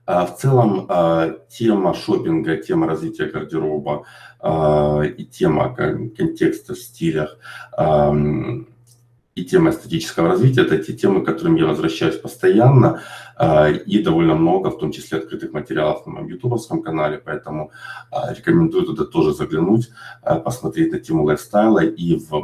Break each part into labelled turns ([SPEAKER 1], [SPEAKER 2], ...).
[SPEAKER 1] В целом, тема шопинга, тема развития гардероба и тема контекста в стилях и тема эстетического развития – это те темы, к которым я возвращаюсь постоянно, и довольно много, в том числе открытых материалов на моем ютубовском канале, поэтому рекомендую туда тоже заглянуть, посмотреть на тему лайфстайла. И в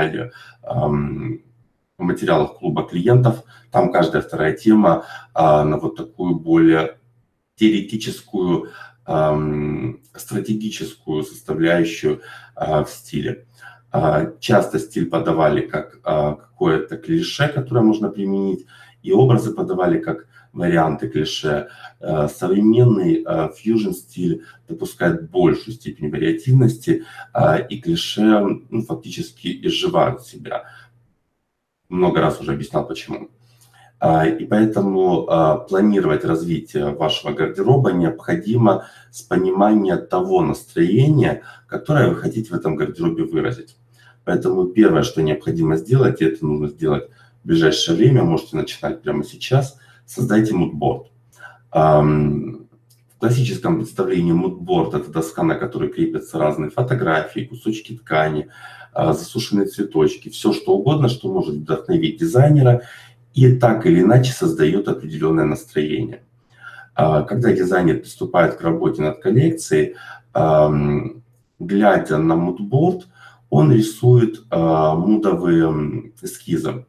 [SPEAKER 1] материалах клуба клиентов, там каждая вторая тема на вот такую более теоретическую, стратегическую составляющую в стиле. Часто стиль подавали как какое-то клише, которое можно применить, и образы подавали как варианты клише. Современный фьюжн-стиль допускает большую степень вариативности, и клише фактически изживают себя. Много раз уже объяснял, почему. И поэтому планировать развитие вашего гардероба необходимо с понимания того настроения, которое вы хотите в этом гардеробе выразить. Поэтому первое, что необходимо сделать, и это нужно сделать в ближайшее время, можете начинать прямо сейчас, создайте мудборд. В классическом представлении мудборд – это доска, на которой крепятся разные фотографии, кусочки ткани, засушенные цветочки, все что угодно, что может вдохновить дизайнера и так или иначе создает определенное настроение. Когда дизайнер приступает к работе над коллекцией, глядя на мудборд, он рисует мудовые эскизы.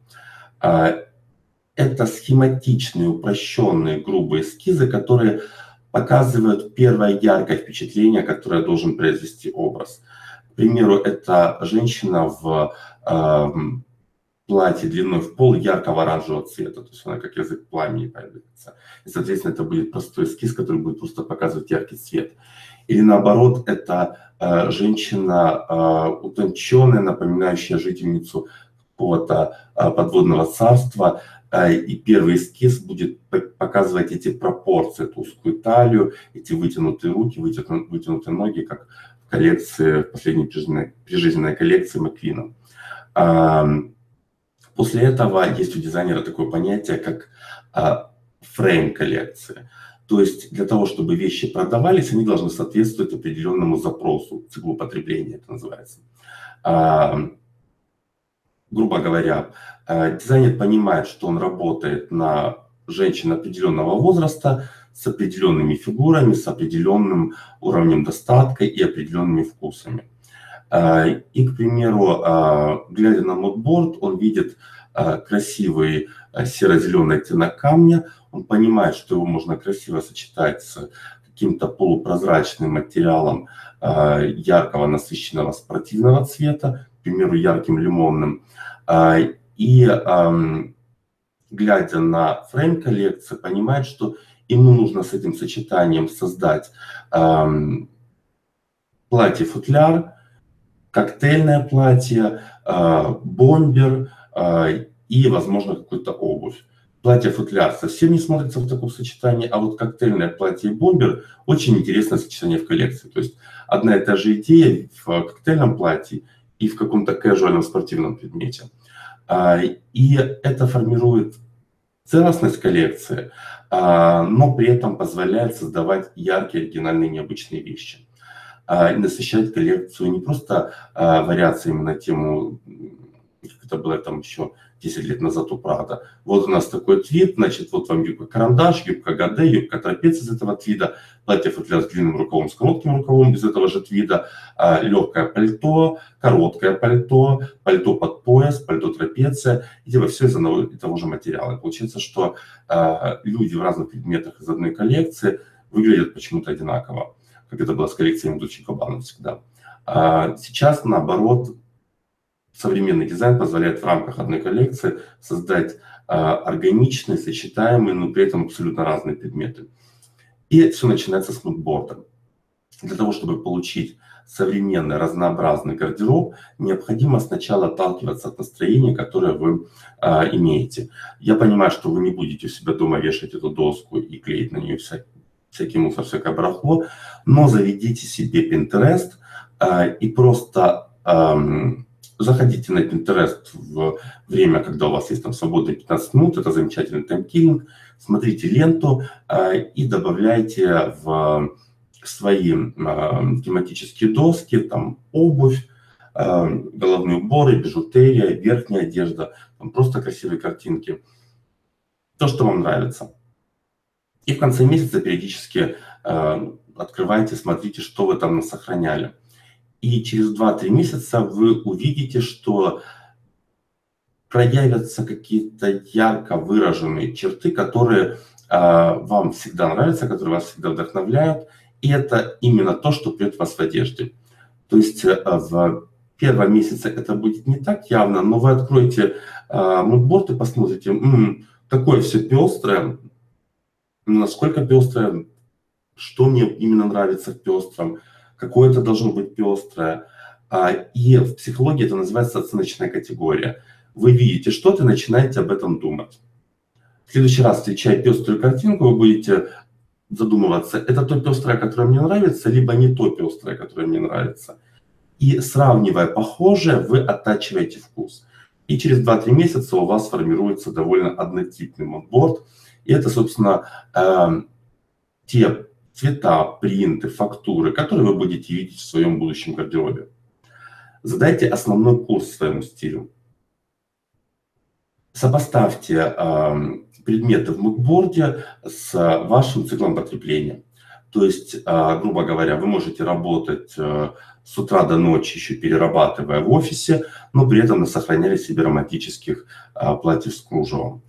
[SPEAKER 1] Это схематичные, упрощенные, грубые эскизы, которые показывают первое яркое впечатление, которое должен произвести образ. К примеру, это женщина в платье длиной в пол яркого оранжевого цвета, то есть она как язык пламени появляется. И, соответственно, это будет простой эскиз, который будет просто показывать яркий цвет. Или наоборот, это женщина утонченная, напоминающая жительницу какого-то подводного царства, и первый эскиз будет показывать эти пропорции, эту узкую талию, эти вытянутые руки, вытянутые ноги, как в коллекции, в последней прижизненной коллекции Маквина. После этого есть у дизайнера такое понятие, как фрейм коллекции. То есть для того, чтобы вещи продавались, они должны соответствовать определенному запросу, циклу потребления это называется. Грубо говоря, дизайнер понимает, что он работает на женщин определенного возраста, с определенными фигурами, с определенным уровнем достатка и определенными вкусами. И, к примеру, глядя на мудборд, он видит красивый серо-зеленый оттенок камня, он понимает, что его можно красиво сочетать с каким-то полупрозрачным материалом яркого, насыщенного, спортивного цвета, к примеру, ярким лимонным. И, глядя на фрейм коллекции, понимает, что ему нужно с этим сочетанием создать платье-футляр, коктейльное платье, бомбер и, возможно, какую-то обувь. Платье-футляр совсем не смотрится в таком сочетании, а вот коктейльное платье и бомбер – очень интересное сочетание в коллекции. То есть одна и та же идея в коктейльном платье и в каком-то casual спортивном предмете. И это формирует целостность коллекции, но при этом позволяет создавать яркие, оригинальные, необычные вещи. И насыщать коллекцию не просто вариациями на тему, как это было там еще 10 лет назад у Прада. Вот у нас такой твид, значит, вот вам юбка-карандаш, юбка-гаде, юбка-трапец из этого твида, платье-футляр с длинным рукавом, с коротким рукавом из этого же твида, легкое пальто, короткое пальто, пальто под пояс, пальто-трапеция, и все из одного и того же материала. И получается, что люди в разных предметах из одной коллекции выглядят почему-то одинаково, как это было с коллекцией Dolce & Gabbana всегда. Сейчас, наоборот, современный дизайн позволяет в рамках одной коллекции создать органичные, сочетаемые, но при этом абсолютно разные предметы. И все начинается с мудборда. Для того, чтобы получить современный, разнообразный гардероб, необходимо сначала отталкиваться от настроения, которое вы имеете. Я понимаю, что вы не будете у себя дома вешать эту доску и клеить на нее всякий мусор, всякое барахло, но заведите себе Pinterest и просто заходите на Pinterest в время, когда у вас есть там свободные 15 минут, это замечательный таймкиллинг, Смотрите ленту и добавляйте в свои тематические доски, там обувь, головные уборы, бижутерия, верхняя одежда, там просто красивые картинки. То, что вам нравится. И в конце месяца периодически открывайте, смотрите, что вы там сохраняли. И через 2-3 месяца вы увидите, что проявятся какие-то ярко выраженные черты, которые вам всегда нравятся, которые вас всегда вдохновляют. И это именно то, что прет вас в одежде. То есть в первом месяце это будет не так явно, но вы откроете мудборд и посмотрите, такое все пестрое, насколько пестрое, что мне именно нравится в пестром, какое это должно быть пестрое. И в психологии это называется оценочная категория. Вы видите что-то и начинаете об этом думать. В следующий раз, встречая пеструю картинку, вы будете задумываться, это то пестрое, которое мне нравится, либо не то пестрое, которое мне нравится. И сравнивая похожее, вы оттачиваете вкус. И через 2-3 месяца у вас формируется довольно однотипный мудборд. И это, собственно, те цвета, принты, фактуры, которые вы будете видеть в своем будущем гардеробе. Задайте основной курс своему стилю. Сопоставьте предметы в мудборде с вашим циклом потребления. То есть, грубо говоря, вы можете работать с утра до ночи, еще перерабатывая в офисе, но при этом сохраняли себе романтических платьев с кружевом.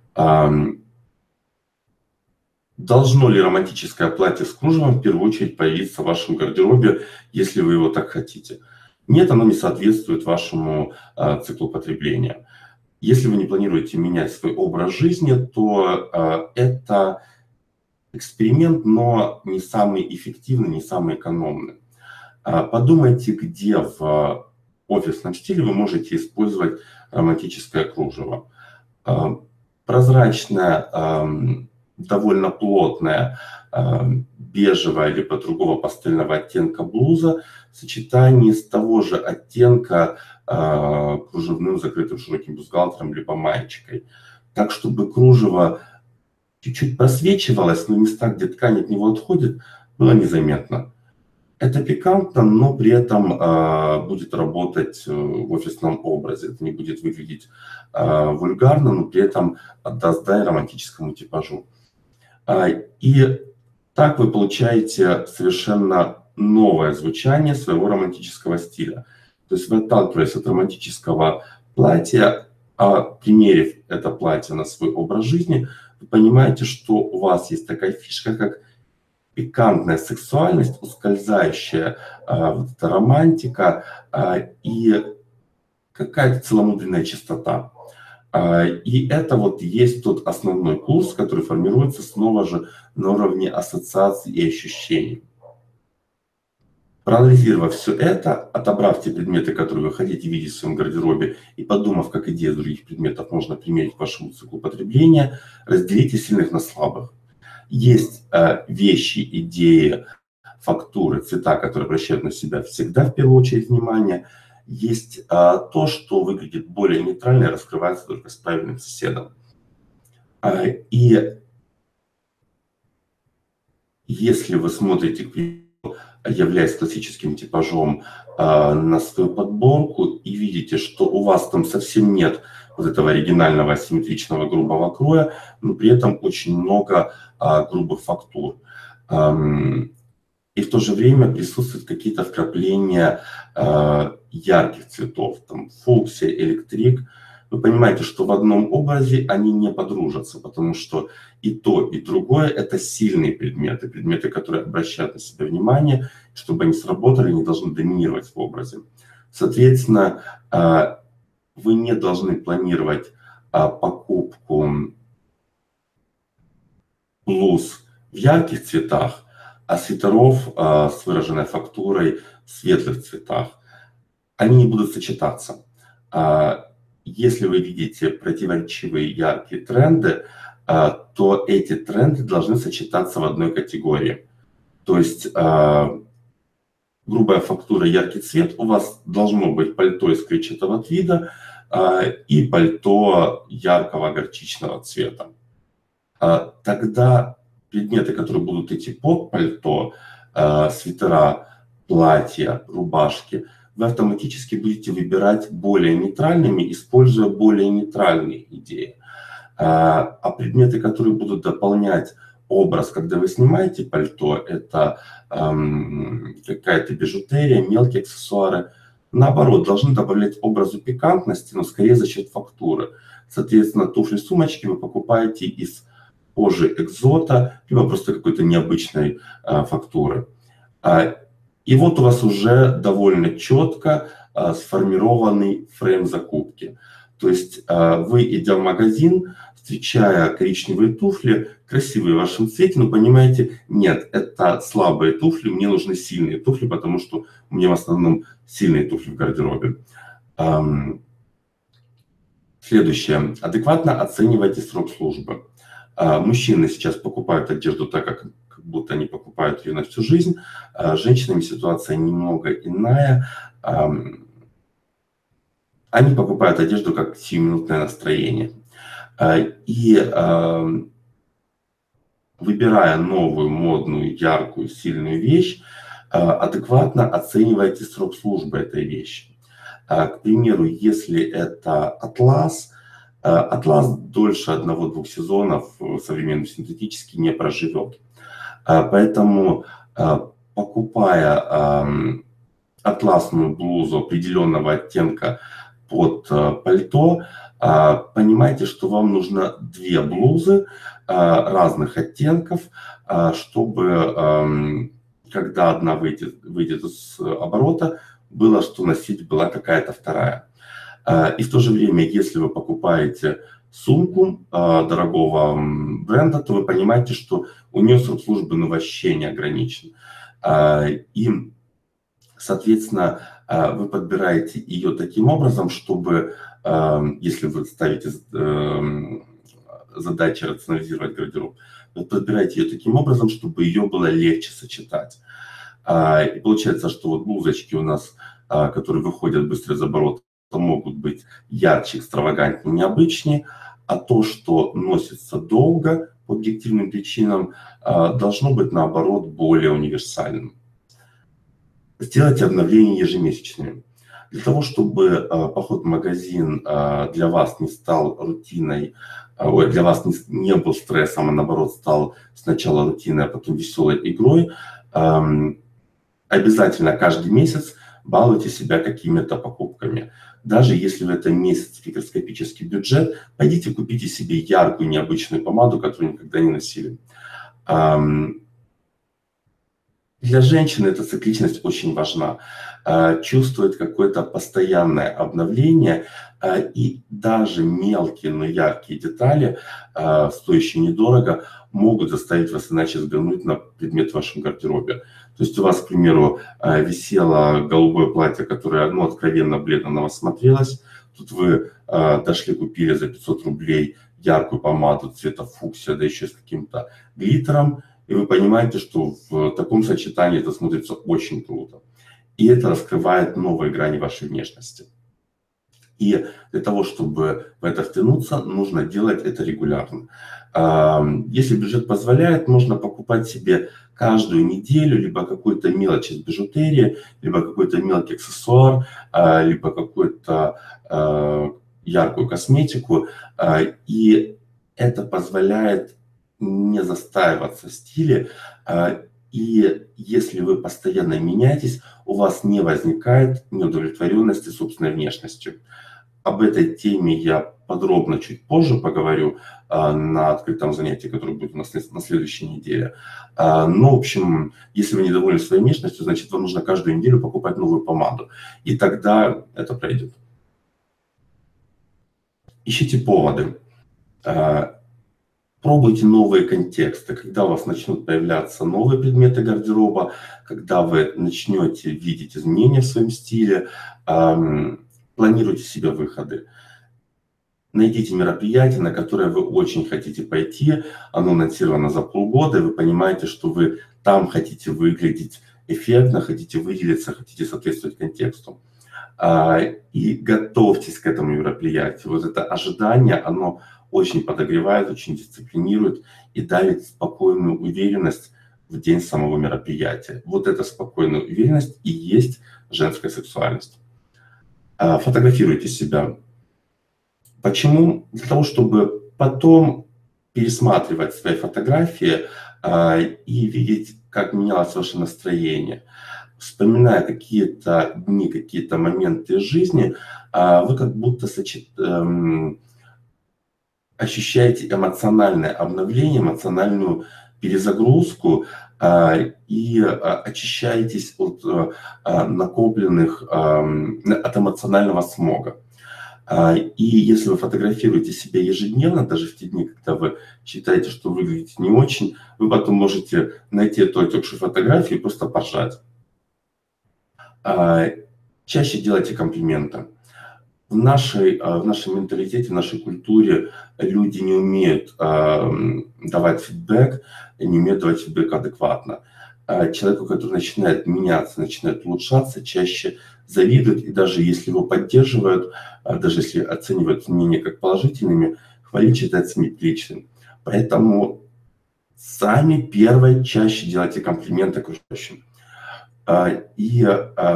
[SPEAKER 1] Должно ли романтическое платье с кружевом в первую очередь появиться в вашем гардеробе, если вы его так хотите? Нет, оно не соответствует вашему циклу потребления. Если вы не планируете менять свой образ жизни, то это эксперимент, но не самый эффективный, не самый экономный. Подумайте, где в офисном стиле вы можете использовать романтическое кружево. Прозрачное, довольно плотная бежевая либо другого пастельного оттенка блуза в сочетании с того же оттенка кружевным закрытым широким бюстгальтером либо маечкой. Так, чтобы кружево чуть-чуть просвечивалось, но места, где ткань от него отходит, было незаметно. Это пикантно, но при этом будет работать в офисном образе. Это не будет выглядеть вульгарно, но при этом отдаст дай романтическому типажу. И так вы получаете совершенно новое звучание своего романтического стиля. То есть вы, отталкиваясь от романтического платья, примерив это платье на свой образ жизни, вы понимаете, что у вас есть такая фишка, как пикантная сексуальность, ускользающая вот эта романтика и какая-то целомудренная чистота. И это вот есть тот основной курс, который формируется снова же на уровне ассоциаций и ощущений. Проанализировав все это, отобрав те предметы, которые вы хотите видеть в своем гардеробе, и подумав, как идеи других предметов можно примерить к вашему циклу потребления, разделите сильных на слабых. Есть вещи, идеи, фактуры, цвета, которые обращают на себя всегда в первую очередь внимание. Есть то, что выглядит более нейтрально и раскрывается только с правильным соседом. И если вы смотрите, являясь классическим типажом, на свою подборку и видите, что у вас там совсем нет вот этого оригинального асимметричного грубого кроя, но при этом очень много грубых фактур. И в то же время присутствуют какие-то вкрапления ярких цветов, там фуксия, электрик. Вы понимаете, что в одном образе они не подружатся, потому что и то, и другое – это сильные предметы, предметы, которые обращают на себя внимание, чтобы они сработали, они должны доминировать в образе. Соответственно, вы не должны планировать покупку блуз в ярких цветах, а свитеров с выраженной фактурой в светлых цветах. Они не будут сочетаться. Если вы видите противоречивые яркие тренды, то эти тренды должны сочетаться в одной категории. То есть грубая фактура, яркий цвет, у вас должно быть пальто из клетчатого твида и пальто яркого горчичного цвета. тогда предметы, которые будут идти под пальто, свитера, платья, рубашки, вы автоматически будете выбирать более нейтральными, используя более нейтральные идеи. А предметы, которые будут дополнять образ, когда вы снимаете пальто, это какая-то бижутерия, мелкие аксессуары, наоборот, должны добавлять образу пикантности, но скорее за счет фактуры. Соответственно, туфли-сумочки вы покупаете из кожи экзота, либо просто какой-то необычной фактуры. И вот у вас уже довольно четко сформированный фрейм закупки. То есть вы, идя в магазин, встречая коричневые туфли, красивые в вашем цвете, но понимаете, нет, это слабые туфли, мне нужны сильные туфли, потому что у меня в основном сильные туфли в гардеробе. Следующее. Адекватно оценивайте срок службы. Мужчины сейчас покупают одежду так, как будто они покупают ее на всю жизнь. С женщинами ситуация немного иная. Они покупают одежду как сиюминутное настроение. И выбирая новую, модную, яркую, сильную вещь, адекватно оценивайте срок службы этой вещи. К примеру, если это атлас, атлас дольше 1-2 сезонов современный синтетический не проживет. Поэтому, покупая атласную блузу определенного оттенка под пальто, понимайте, что вам нужно 2 блузы разных оттенков, чтобы, когда одна выйдет из оборота, было что носить, была какая-то вторая. И в то же время, если вы покупаете сумку дорогого бренда, то вы понимаете, что у нее срок службы вообще не ограничен. И, соответственно, вы подбираете ее таким образом, чтобы, если вы ставите задачи рационализировать гардероб, вы подбираете ее таким образом, чтобы ее было легче сочетать. И получается, что вот блузочки у нас, которые выходят быстро из оборота, могут быть ярче, экстравагантнее, необычнее, а то, что носится долго по объективным причинам, должно быть, наоборот, более универсальным. Сделайте обновления ежемесячными. Для того, чтобы поход в магазин для вас не стал рутиной, для вас не был стрессом, а наоборот стал сначала рутиной, а потом веселой игрой, обязательно каждый месяц балуйте себя какими-то покупками. Даже если в этом месяце микроскопический бюджет, пойдите купите себе яркую, необычную помаду, которую никогда не носили. Для женщины эта цикличность очень важна. Чувствует какое-то постоянное обновление, и даже мелкие, но яркие детали, стоящие недорого, могут заставить вас иначе взглянуть на предмет в вашем гардеробе. То есть у вас, к примеру, висело голубое платье, которое, откровенно бледно на вас смотрелось. Тут вы дошли, купили за 500 рублей яркую помаду цвета фуксия, да еще с каким-то глиттером. И вы понимаете, что в таком сочетании это смотрится очень круто. И это раскрывает новые грани вашей внешности. И для того, чтобы в это втянуться, нужно делать это регулярно. Если бюджет позволяет, можно покупать себе каждую неделю либо какую-то мелочь из бижутерии, либо какой-то мелкий аксессуар, либо какую-то яркую косметику. И это позволяет не застаиваться в стиле. И если вы постоянно меняетесь, у вас не возникает неудовлетворенности собственной внешностью. Об этой теме я подробно чуть позже поговорю на открытом занятии, которое будет у нас на следующей неделе. Но, в общем, если вы недовольны своей внешностью, значит, вам нужно каждую неделю покупать новую помаду. И тогда это пройдет. Ищите поводы. Пробуйте новые контексты, когда у вас начнут появляться новые предметы гардероба, когда вы начнете видеть изменения в своем стиле, планируйте себе выходы. Найдите мероприятие, на которое вы очень хотите пойти, оно анонсировано за полгода, и вы понимаете, что вы там хотите выглядеть эффектно, хотите выделиться, хотите соответствовать контексту. И готовьтесь к этому мероприятию. Вот это ожидание, оно очень подогревает, очень дисциплинирует и дарит спокойную уверенность в день самого мероприятия. Вот эта спокойная уверенность и есть женская сексуальность. Фотографируйте себя. Почему? Для того, чтобы потом пересматривать свои фотографии и видеть, как менялось ваше настроение. Вспоминая какие-то дни, какие-то моменты жизни, вы как будто ощущаете эмоциональное обновление, эмоциональную перезагрузку и очищаетесь от накопленных, от эмоционального смога. И если вы фотографируете себя ежедневно, даже в те дни, когда вы считаете, что выглядите не очень, вы потом можете найти эту отекшую фотографию и просто поржать. Чаще делайте комплименты. В нашем менталитете, в нашей культуре люди не умеют давать фидбэк, не умеют давать фидбэк адекватно. Человеку, который начинает меняться, начинает улучшаться, чаще завидуют, и даже если его поддерживают, даже если оценивают мнения как положительными, хвалить считается неприличным. Поэтому сами первые чаще делайте комплименты окружающим. И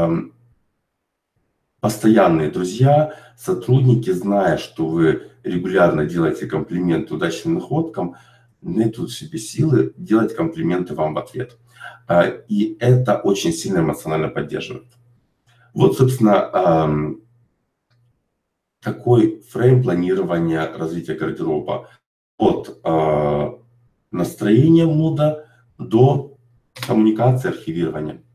[SPEAKER 1] постоянные друзья, сотрудники, зная, что вы регулярно делаете комплименты удачным находкам, найдут в себе силы делать комплименты вам в ответ. И это очень сильно эмоционально поддерживает. Вот, собственно, такой фрейм планирования развития гардероба. От настроения мода до коммуникации, архивирования.